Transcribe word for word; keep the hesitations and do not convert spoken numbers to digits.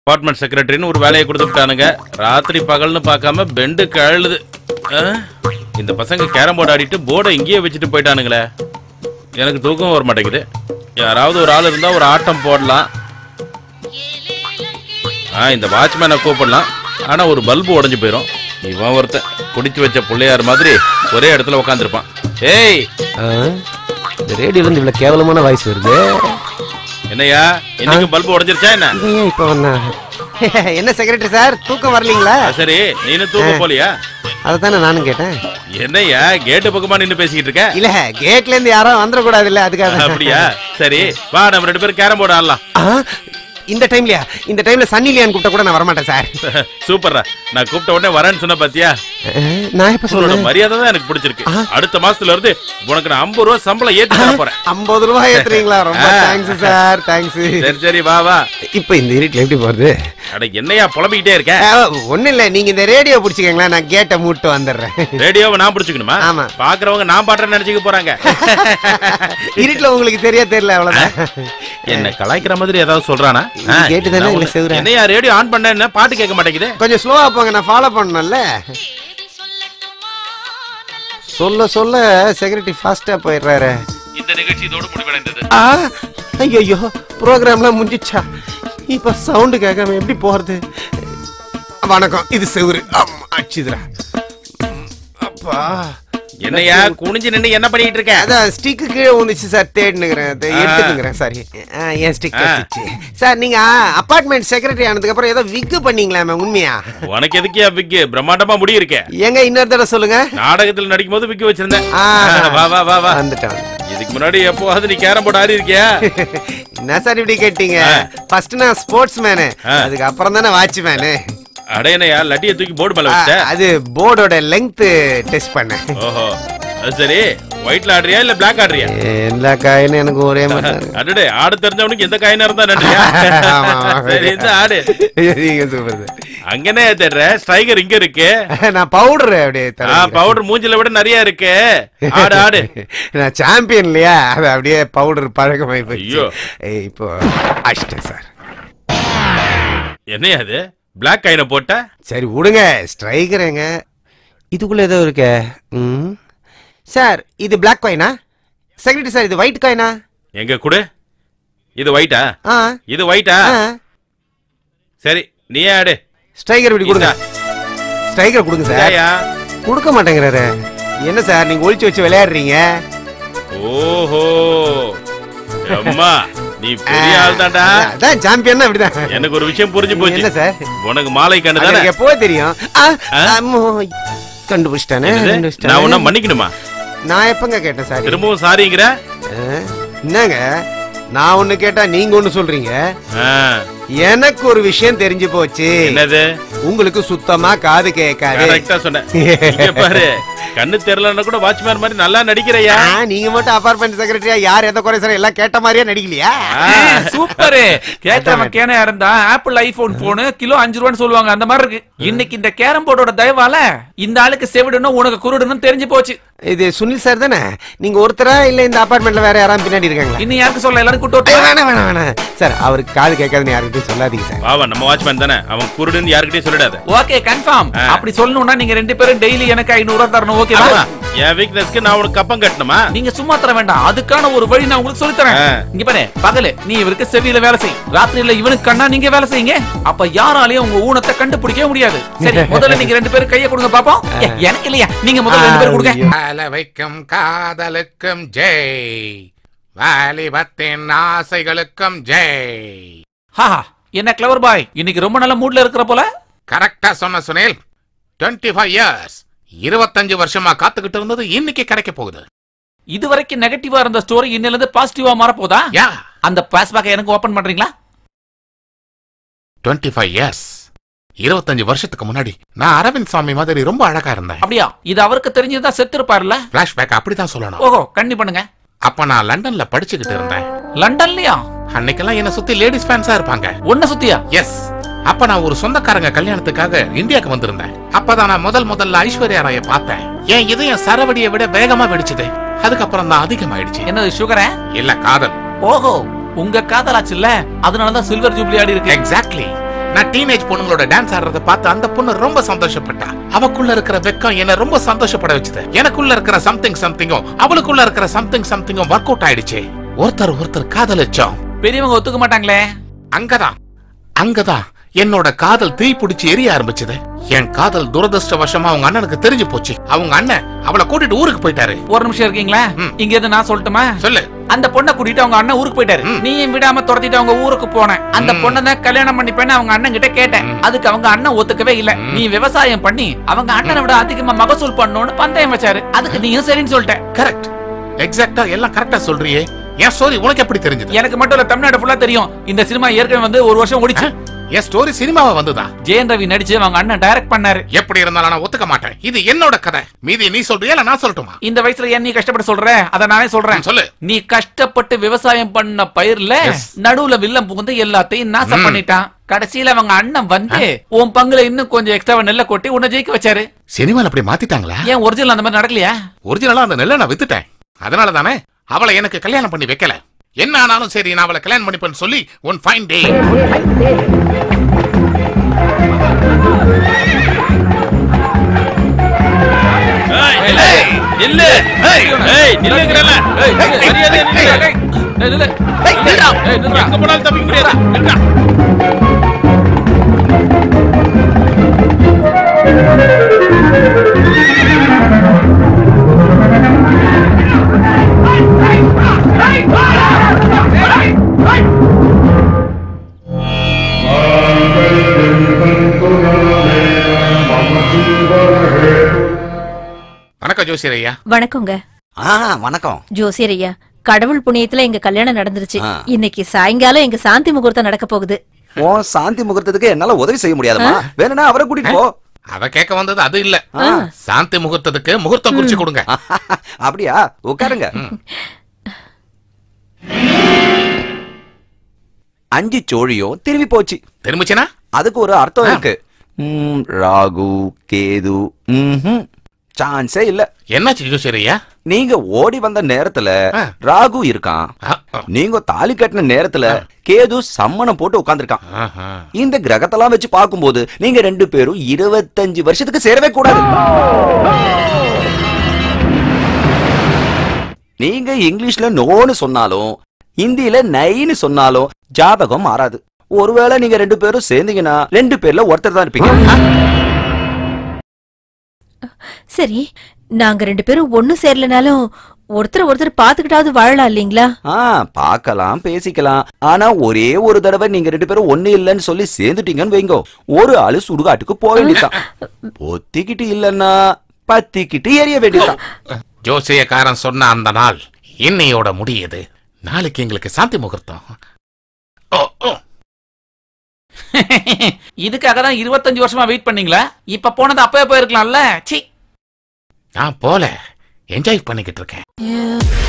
Apartment செக்ரட்டரின்னு ஒரு வேலையை கொடுத்துட்டானுங்க. ராத்திரி பகல்னு பார்க்காம பெண்டு கழுது. இந்த பசங்க கேரம் போர்டு ஆடிட்டு போர்டை இங்கேயே வச்சுட்டு போயிட்டானுங்களே. எனக்கு தூக்கம் வர மாட்டேங்குது. யாராவது ஒரு ஆள் இருந்தால் ஒரு ஆட்டம் போடலாம். ஆ இந்த வாட்ச்மேனை கூப்பிடலாம். ஆனால் ஒரு பல்பு உடஞ்சி போயிடும். இவன் ஒருத்தன் குடிச்சு வச்ச பிள்ளையார் மாதிரி ஒரே இடத்துல உட்காந்துருப்பான். ஏய், இந்த ரேடியோலேருந்து இவ்வளோ கேவலமான வாய்ஸ் வருது. என்னையா இன்னைக்கு பல்பு உடஞ்சிருச்சா என்ன? இப்போ வந்தா என்ன செக்ரட்டரி சார் தூக்கம் வரலீங்களா? சரி, நீனும் தூக்கம் போலியா? அதைத்தானே நானும் கேட்டேன். என்னையா கேட்டு பக்கமா நின்று பேசிக்கிட்டு இருக்க? இல்ல கேட்ல இருந்து யாரும் வந்துடக்கூடாது இல்ல, அதுக்காக. அப்படியா? சரி வா, நம்ம ரெண்டு பேரும் கேரம் போர்டு ஆடலாம். இந்த டைம்லயா? இந்த டைம்ல சன்னி லியான் கூப்பிட்ட கூட நான் வரமாட்டேன் சார். சூப்பரா, நான் கூப்பிட்ட உடனே வரேன்னு சொன்ன பாத்தியா? நான் இப்ப சொல்றேன், மரியாதை தான் எனக்கு பிடிச்சிருக்கு. அடுத்த மாசத்துல இருந்து உனக்கு நான் ஐம்பது ரூபாய் சம்பளம் ஏத்தி தர போறேன். ஐம்பது ரூபாய் ஏத்துறீங்களா? ரொம்ப தேங்க்ஸ் சார், தேங்க்ஸ். சரி சரி வா வா. இப்ப இந்த இருட்டுல எப்படி போறது? அட என்னையா புலம்பிக்கிட்டே இருக்க? ஒண்ணு இல்ல, நீங்க இந்த ரேடியோ பிடிச்சிக்கங்களா, நான் கேட்ட மூட்டு வந்துடுறேன். ரேடியோவை நான் பிடிச்சிக்கணுமா? ஆமா. பாக்குறவங்க நான் பாட்டுறேன்னு நினைச்சுக்க போறாங்க. இருட்டுல உங்களுக்கு தெரியா தெரியல, அவ்வளவுதான். என்ன கலாய்க்கிற மாதிரி ஏதாவது சொல்றானா? கேட்டுதானே என்னையா ரேடியோ ஆன் பண்ண பாட்டு கேட்க மாட்டேங்குது? கொஞ்சம் ஸ்லோவா போங்க, நான் ஃபாலோ பண்ணணும்ல. சொல்ல சொல்ல செக்ரட்டரி ஃபாஸ்டா போயிடுறாரு. இந்த நிகழ்ச்சி இதோட முடிவடைந்தது. ஐயோ, ப்ரோக்ராம்லாம் முடிஞ்சிச்சா? இப்ப சவுண்டு கேட்காம எப்படி போறது? வணக்கம், இது செவுரு. அச்சுதுரா. அப்பா என்னையா குனிஞ்சு நின்று என்ன பண்ணிட்டு இருக்க? அதான் ஸ்டிக்கு கீழே வந்துச்சு சார், தேடினுக்கிறேன், எடுத்துக்கிறேன். சாரி, என் ஸ்டிக் வந்துச்சு சார். நீங்க அபார்ட்மெண்ட் செக்ரட்டரி ஆனதுக்கு அப்புறம் ஏதோ விக்கு பண்ணீங்களா? உண்மையா? உனக்கு எதுக்கியா விக்கு? பிரம்மாண்டமா முடி இருக்கே. எங்க இன்னொரு தடவை சொல்லுங்க. நாடகத்தில் நடிக்கும் போது விக்கு வச்சிருந்தேன். வா வா வா வா. வந்துட்டேன். இதுக்கு முன்னாடி எப்போது நீ கேரம் போர்டு ஆடி இருக்கியா? என்ன சார் இப்படி கேட்டீங்க? ஃபர்ஸ்ட் நான் ஸ்போர்ட்ஸ் மேனு, அதுக்கு அப்புறம் தானே வாட்ச் மேனு. அடையனையா லட்டியை தூக்கி போர்டு மேல வச்ச? அது போர்டோட லெங்த் டெஸ்ட் பண்ணேன். ஓஹோ, அது சரி. ஒயிட்ல ஆடுறியா இல்ல பிளாக் ஆடுறியா? எல்லா காயினும் எனக்கு ஒரே மாதிரி. அடடே, ஆடு தெரிஞ்சவனுக்கு எந்த காயினா இருந்தா நன்றியா? சரி இந்த ஆடு. நீங்க சூப்பர். அங்கனே தேடுற ஸ்ட்ரைக்கர் இங்க இருக்கு. நான் பவுடர் அப்படியே பவுடர் மூஞ்சில விட நிறைய இருக்கு. ஆடு ஆடு. நான் சாம்பியன் இல்லையா, அது அப்படியே பவுடர் பழக்கமாயி போச்சு. ஐயோ, இப்போ அஷ்டம் சார். என்னையா அது பிளாக் காயினை போட்ட? சரி விடுங்க, ஸ்ட்ரைக்கருங்க. இதுக்குள்ள ஏதோ இருக்க. ம் சார், இது பிளாக் காயினா? செக்ரட்டரி சார், இது ஒயிட் காயினா? எங்க குடு. இது ஒயிட்டா? ஆ இது ஒயிட்டா? சரி நீ ஆடு. ஸ்ட்ரைக்கர் இப்படி கொடுங்க. ஸ்ட்ரைக்கர் கொடுங்க சார். கொடுக்க மாட்டேங்கிறாரு. என்ன சார் நீங்க ஒளிச்சு வச்சு விளையாடுறீங்க? ஓஹோ அம்மா, நீ பெரிய ஆள் தான்டா. அதான் சாம்பியன் அப்படிதான். எனக்கு ஒரு விஷயம் புரிஞ்சு போச்சு. என்ன சார்? உனக்கு மாலை கண்டு தானே எப்போ தெரியும்? கண்டுபிடிச்சிட்டானே. நான் உன்ன மன்னிக்கணுமா? நான் எப்பங்க கேட்டேன் சார்? திரும்பவும் சாரிங்கிற? என்னங்க நான் ஒண்ணு கேட்டா நீங்க ஒண்ணு சொல்றீங்க. எனக்கு ஒரு விஷயம் தெரிஞ்சு போச்சு. என்னது? உங்களுக்கு சுத்தமா காது கேட்காது. கரெக்ட்டா சொன்ன. இங்க பாரு, கண்ணு தெரியலன்னா கூட வாட்ச்மேன் மாதிரி நல்லா நடிக்கிறையா? நீங்க மட்டும் அபார்ட்மெண்ட் செக்ரட்டரியா யார் எதை குறை சார் எல்லாம் கேட்ட மாதிரியே நடிக்கலையா? சூப்பர். கேட்கறவன் கேனா இருந்தா ஆப்பிள் ஐபோன் போன் கிலோ அஞ்சு ரூபான்னு சொல்லுவாங்க, அந்த மாதிரி இருக்கு. இன்னைக்கு இந்த கேரம் போர்டோட தயவால இந்த ஆளுக்கு செவிடணும் உனக்கு குருடணும் தெரிஞ்சு போச்சு. இது சுனில் சார் தானே? நீங்க ஒருத்தரா இல்ல இந்த அபார்ட்மெண்ட்ல வேற யாராவது பின்னாடி இருக்காங்களா? இன்னும் யாருக்கு சொல்ல, எல்லாரும் கூட்டு வேணாம் வேணாம் வேணாம் சார். அவருக்கு காது கேட்காதுன்னு யாருக்கிட்டையும் சொல்லாதீங்க சார். வாவா, நம்ம வாட்ச்மேன் தானே, அவன் குருடுன்னு யாருக்கிட்டையும் சொல்லிடாத. Okay confirm. அப்படி சொல்லணும்னா நீங்க ரெண்டு பேரும் டெய்லி எனக்கு ஐநூறு ரூபாய் தரணும். ஓகேவா? என் வீக்னஸ்க்கு நான் உனக்கு கப்பம் கட்டணுமா? நீங்க சும்மா தர வேண்டாம், அதுக்கான ஒரு வழி நான் உங்களுக்கு சொல்லி தரேன். இங்க பாரு, பகல நீ இவருக்கு செவியில வேலை செய், ராத்திரியில இவனுக்கு கண்ணா நீங்க வேலை செய்யுங்க. அப்ப யாராலையும் உங்க ஊனத்தை கண்டுபிடிக்கவே முடியாது. சரி, முதல்ல நீங்க ரெண்டு பேரும் கையை கொடுங்க பாப்போம். எனக்கு இல்லையா, நீங்க முதல்ல ரெண்டு பேரும் கொடுங்க. வைக்கும் காதலுக்கும் ஜெய், வாலிபத்தின் ஆசைகளுக்கும் ஜெய். ஹா, என்ன கிளவர் பாய், இன்னைக்கு ரொம்ப நல்ல மூட்ல இருக்கிற போல. கரெக்டா சொன்ன சுனில். இருபத்தி ஐந்து இயர்ஸ், இருபத்தஞ்சு வருஷமா காத்துக்கிட்டு இருந்தது இன்னைக்கு கிடைக்க போகுது. இதுவரைக்கும் நெகட்டிவா இருந்த ஸ்டோரி இன்னில இருந்து பாசிட்டிவா மாற போதா? யா, அந்த பாஸ்பேக் எனக்கு ஓபன் பண்றீங்களா? இருபத்தி ஐந்து இயர்ஸ், இருபத்தஞ்சு வருஷத்துக்கு முன்னாடி நான் அரவிந்த் சாமி மாதிரி ரொம்ப அழகா இருந்தேன். அப்படியா? இது அவருக்கு தெரிஞ்சதா செத்து இருப்பாருல்ல? பிளாஷ்பேக் அப்படிதான் சொல்லணும். ஓஹோ, கண்ணி பண்ணுங்க. அப்ப நான் லண்டன்ல படிச்சுக்கிட்டு இருந்தேன். லண்டன்லயா? அன்னைக்கெல்லாம் என்ன சுத்தி லேடிஸ் ஃபேன்ஸா இருப்பாங்க. ஒன்ன சுத்தியா? எஸ். அப்ப நான் ஒரு சொந்தக்காரங்க கல்யாணத்துக்காக இந்தியாவுக்கு வந்திருந்தேன். அப்பதான் நான் முதல் முதல்ல ஐஸ்வர்யா ராயை பார்த்தேன். என் இதயம் சரவடியை விட வேகமா வெடிச்சது. அதுக்கப்புறம் தான் அதிகமாயிடுச்சு. என்னது, சுகரா? இல்ல, காதல். ஓஹோ, உங்க காதலாச்சு இல்ல, அதனாலதான் சில்வர் ஜூப்ளி ஆடி இருக்கு. எக்ஸாக்ட்லி. நான் டீனேஜ் பொண்ணுங்களோட டான்ஸ் ஆடுறத பார்த்து அந்த பொண்ணு ரொம்ப சந்தோஷப்பட்டா. அவக்குள்ள இருக்கிற வெக்கம் என்ன ரொம்ப சந்தோஷப்பட வச்சுது. எனக்குள்ள இருக்கிற சம்திங் சம்திங்கும் அவளுக்குள்ள இருக்கிற சம்திங் சம்திங்கும் ஒர்க் அவுட் ஆயிடுச்சு. ஒருத்தர் ஒருத்தர் காதலிச்சோம். பெரியவங்க ஒத்துக்க மாட்டாங்களே. அங்கதான் அங்கதான் என்னோட காதல் தீ பிடிச்சு எரிய ஆரம்பிச்சது. என் காதல் துரதிருஷ்டவசமா அவங்க அண்ணனுக்கு தெரிஞ்சு போச்சு. அவங்க அண்ணன் அவளை கூட்டிட்டு ஊருக்கு போயிட்டாரு. ஒரு நிமிஷம் இருக்கீங்களா? இங்க இருந்து நான் சொல்லட்டுமா? சொல்லு. அந்த பொண்ணை கூட்டிட்டு அவங்க அண்ணன் ஊருக்கு போயிட்டாரு. நீயும் விடாம துரத்திட்டு அவங்க ஊருக்கு போன. அந்த பொண்ணை தான் கல்யாணம் பண்ணிப்பேன்னு அவங்க அண்ணன் கிட்ட கேட்டேன். அதுக்கு அவங்க அண்ணன் ஒத்துக்கவே இல்ல. நீ விவசாயம் பண்ணி அவங்க அண்ணனை விட அதிகமா மகசூல் பண்ணணும்னு பந்தயம் வச்சாரு. அதுக்கு நீயும் சரின்னு சொல்லிட்ட. கரெக்ட். எக்ஸாக்ட்டா எல்லாம் கரெக்டா சொல்றியே. என் ஸ்டோரி உனக்கு எப்படி தெரிஞ்சது? எனக்கு மட்டும் இல்ல, தமிழ்நாடு ஃபுல்லா தெரியும். இந்த சினிமா ஏற்கனவே வந்து ஒரு வருஷம் ஓடிச்சு. என் ஸ்டோரி சினிமாவா வந்ததா? ஜெயன் ரவி நடிச்சு அவங்க அண்ணன் டைரக்ட் பண்ணாரு. எப்படி இருந்தாலும் நான் ஒத்துக்க மாட்டேன். இது என்னோட கதை. மீதி நீ சொல்றியா இல்ல நான் சொல்லட்டுமா? இந்த வயசுல ஏன் நீ கஷ்டப்பட்டு சொல்ற? அத நானே சொல்றேன். சொல்லு. நீ கஷ்டப்பட்டு விவசாயம் பண்ண பயிர்ல நடுவுல வில்லம் புகுந்து எல்லாத்தையும் நாசம் பண்ணிட்டான். கடைசியில அவங்க அண்ணன் வந்து உன் பங்குல இன்னும் கொஞ்சம் எக்ஸ்ட்ரா நெல்லை கொட்டி உன்னை ஜெயிக்க வச்சாரு. சினிமால அப்படி மாத்திட்டாங்களா? ஏன் ஒரிஜினல் அந்த மாதிரி நடக்கலையா? ஒரிஜினலா அந்த நெல்லை நான் வித்துட்டேன். அதனால தானே அவளை எனக்கு கல்யாணம் பண்ணி வைக்கல. என்ன ஆனாலும் சரி நான் அவளை கல்யாணம் பண்ணிப்பேன்னு சொல்லி ஒன் ஃபைன் டே எங்க போனாலும் தப்பிக்க முடியாதா? வணக்கம் ஜோசியர் ஐயா. வணக்கங்க. வணக்கம் ஜோசியர் ஐயா, கடவுள் புண்ணியத்துல எங்க கல்யாணம் நடந்துருச்சு. இன்னைக்கு சாயங்காலம் எங்க சாந்தி முகூர்த்தம் நடக்க போகுது. ஓ சாந்தி முகூர்த்தத்துக்கு என்னால உதவி செய்ய முடியாதுமா? வேணும்னா அவரை கூட்டிட்டு போ. அவ கேட்க வந்தது அது இல்ல. சாந்தி முகூர்த்தத்துக்கு முகூர்த்தம் குறிச்சு கொடுங்க. அப்படியா? உட்காருங்க. அஞ்சு சோழியும் திரும்பி போச்சு. திரும்பிச்சுனா அதுக்கு ஒரு அர்த்தம் இருக்கு. ராகு கேது சான்ஸே இல்ல. என்னாச்சு ஜோசியர் ஐயா? நீங்க ஓடி வந்த நேரத்துல ராகு இருக்கான். நீங்க தாலி கட்டின நேரத்துல கேது சம்மணம் போட்டு உட்கார்ந்துருக்கான். இந்த கிரகத்தெல்லாம் வச்சு பார்க்கும்போது நீங்க ரெண்டு பேரும் இருபத்தஞ்சு வருஷத்துக்கு சேரவே கூடாது. நீங்க இங்கிலீஷ்ல நோன்னு சொன்னாலும் ஹிந்தியில நைன்னு சொன்னாலும் ஜாதகம் மாறாது. ஒருவேளை நீங்க ரெண்டு பேரும் சேர்ந்தீங்கன்னா ரெண்டு பேர்ல ஒருத்தர் தான் இருப்பீங்க. சரி, நாங்க ரெண்டு பேரும் ஒண்ணு சேரலனாலும் ஒருத்தர் ஒருத்தர் பாத்துக்கிட்டாவது வாழலாம் இல்லீங்களா? ஆ பாக்கலாம், பேசிக்கலாம். ஆனா ஒரே ஒரு தடவை நீங்க ரெண்டு பேரும் ஒண்ணு இல்லன்னு சொல்லி சேர்ந்துட்டீங்கன்னு வைங்கோ, ஒரு ஆளு சுடுகாட்டுக்கு போக வேண்டியதான். பொத்திக்கிட்டு இல்லன்னா பத்திக்கிட்டு எரிய வேண்டியதான். ஜோசியக்காரன் சொன்ன அந்த நாள் இன்னையோட முடியுது. நாளைக்கு எங்களுக்கு சாந்தி முகூர்த்தம். இதுக்காக தான் இருபத்தஞ்சு வருஷமா வெயிட் பண்ணீங்களா? இப்ப போனது அப்பவே போயிருக்கலாம்ல. சி, நான் போல என்ஜாய் பண்ணிக்கிட்டு இருக்கேன்.